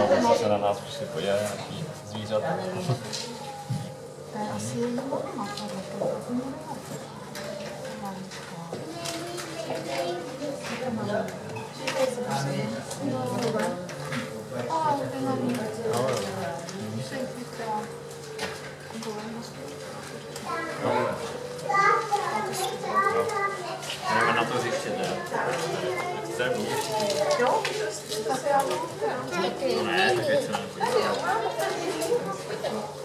že se na nás přišli podívat nějaký zvířata. To je asi její máma, Jdeme na to hřiště, ne? Chceme mít? Jo, tak já Ne, tak věc se nám.